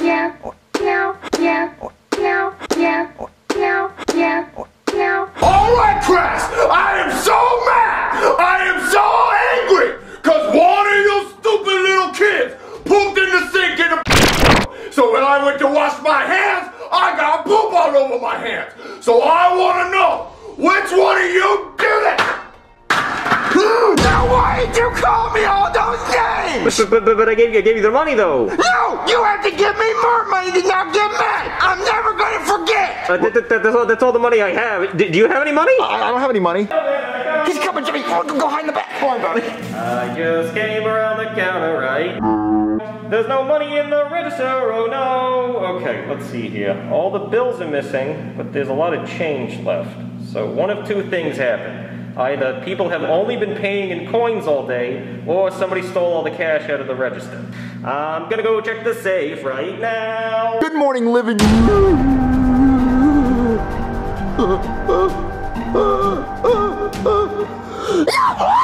Alright, Crash! I am so mad! I am so angry! Cause one of you stupid little kids pooped in the sink in the so when I went to wash my hands, I got poop all over my hands. So I wanna know, which one of you did it? Now why did you call me all those names? But I gave you the money though. No! You have to give me more money to not get mad! I'm never gonna forget! That's all the money I have. Do you have any money? I don't have any money. He's coming, Jimmy! Go hide in the back! Come on, buddy. I just came around the counter, right? There's no money in the register, oh no! Okay, let's see here. All the bills are missing, but there's a lot of change left. So one of two things happened. Either people have only been paying in coins all day, or somebody stole all the cash out of the register. I'm gonna go check the safe right now. Good morning, living. No!